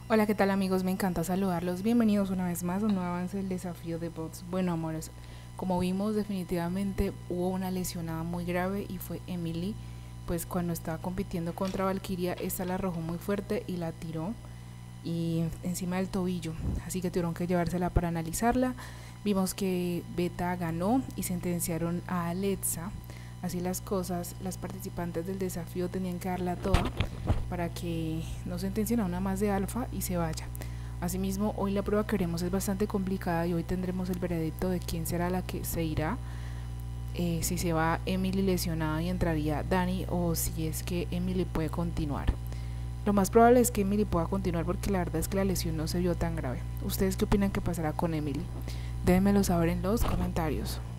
Hola, ¿qué tal amigos? Me encanta saludarlos. Bienvenidos una vez más a un nuevo avance del desafío de bots. Bueno, amores, como vimos, definitivamente hubo una lesionada muy grave y fue Emily. Pues cuando estaba compitiendo contra Valkyria, esta la arrojó muy fuerte y la tiró y encima del tobillo, así que tuvieron que llevársela para analizarla. Vimos que Beta ganó y sentenciaron a Alexa. Así las cosas, las participantes del desafío tenían que darla toda para que no sentencien a una más de alfa y se vaya. Asimismo, hoy la prueba que veremos es bastante complicada y hoy tendremos el veredicto de quién será la que se irá. Si se va Emily lesionada y entraría Dani, o si es que Emily puede continuar. Lo más probable es que Emily pueda continuar porque la verdad es que la lesión no se vio tan grave. ¿Ustedes qué opinan que pasará con Emily? Déjenmelo saber en los comentarios.